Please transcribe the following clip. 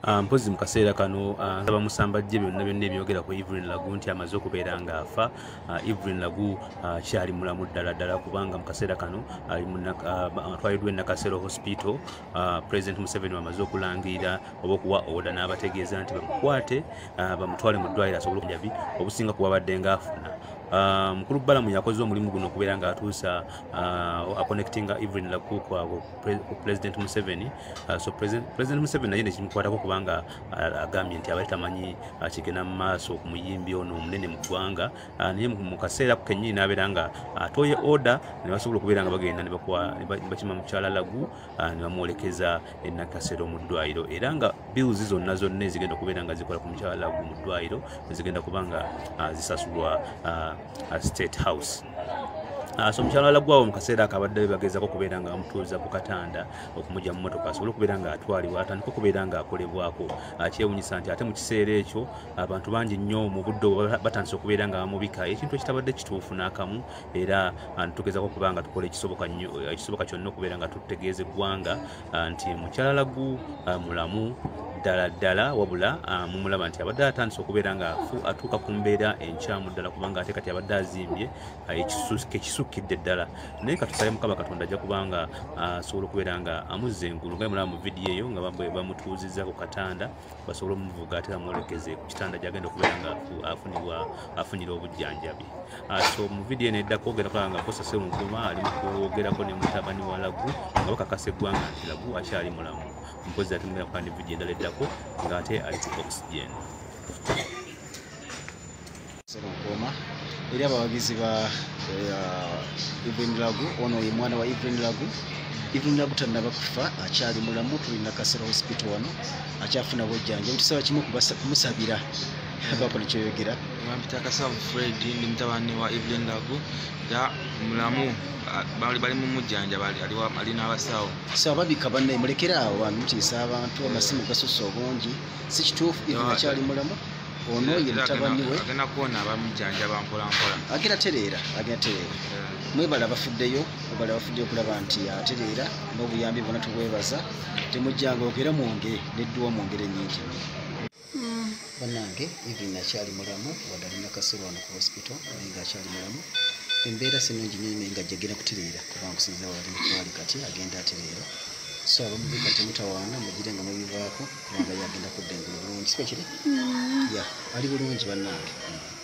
Mpozi mu kaseera kano nsaba musambajje byonna ebyogera ku Evelyn Lagu nti amaze okubeera ng'afa. Evelyn Lagu kyali mulamu ddala kubanga mu kaseera kano atwaliddwa e Nakasero Hospital. President Museveni amaze okulangirira oba okuwa oda n'abategeeza nti bamukwate bamutwale mu ddwaliro asobole okunjabi obusinga kuwabadde ng'afuna. Mukulu Balamu yakoze omulimu guno okubeera ng'atuusa connectinga Evelyn Lagu ku President Museveni. So President Museveni naye nekimukwatako kubanga agambye nti abali tamanyi kigenda mu maaso okumuyimbi ono omunene mu ggwanga. Naye mu kaseera kennyini n'abeera nga atoye oda ne basobola okubeera nga bagenda ne bakima mukyala Lagu ne bamwolekeza e Nakasero mu ddwaliro, era nga bills zonna ezigenda okubeera nga zikola ku mukyala Lagu mu ddwaliro zigenda kubanga zisasulwa State House. So mukyala Lagu awo mu kaseera akabadde bagezaako okubeera nga bamutuuza ku katanda okumujja mu mmotoka asobole okubeera nga atwalibwa atandika okubeera nga akolebwako. Kyewuunyisa nti ate mu kiseera ekyo abantu bangi nnyo mu budde batandise okubeera nga bamubika ekintu ekitabadde kituufu n'akamu, era tugezaako okuba nga tukola ekisoboka kyonna okubeera nga tutegeeza eggwanga nti mukyala Lagu mulamu ddala wabula mumulaba nti abadde atandise okubeera nga atuuka ku mbeera enkyamu ddala kubanga ate kati abadde azimbye ekisukkidde ddala. Naye katusabe Mukama Katonda ajja kubanga asobola okubeera nga amuzza engulu nga mulaba mu vidiyo eyo nga bamutuuzizza ku katanda basobole omuvuga ate bamwolekeze ku kitanda gy'agenda okubeera nga afunira obujjanjabi. So mu vidiyo eno eddako ogenda kulaba nga Mposa Ssemuguma ali mu kwogerako ne mutabani wa Lagu nga bakakasa eggwanga nti Lagu akyali mulamu. Mpozi ate mugenda kuba ne vidiyo endala eddako ng'ate ali ku oxygen. Nkuuma eri abawagizi ba Evelyn Lagu, ono ye mwana wa Evelyn Lagu. Evelyn Lagu tannaba kufa, akyali mulamu, tuli Nakasero Hospital wano akyafuna bujjanjabi. Tusaba kimu kumusabira bako nekyoyogera. Bampita Kasavu Fred, ndi mutabani wa Evelyn Lagu era mulamu, bali mu mujjanja ali n'abasawo. So ababika bannaye mulekera awo bamutiisa abantu, amasimu gasusse obungi, si kituufu Evelyn akyali mulamu. Ono ye mutabani we agenda kuwona abamujjanja bampolampola, agenda tereera. Mwebale abafuddeyo okulaba nti atereera n'obuyambi bwonna tubwebaza. Temujjanga ogera mwongere nedduwa mwongere nnyingi. Bannange Evelyn akyali mulamu wadde ali Nakasero wano ku hospital naye ng'akyali mulamu. Embeera sinungi nnyo nga agenda kutereera kubanga okusinziira wali kati agenda atereera. So abamubika temutawaana mugire nga mwebivaako kubanga yagenda kudda engulu bulungi. Siko kiri? Ali bulungi bannange.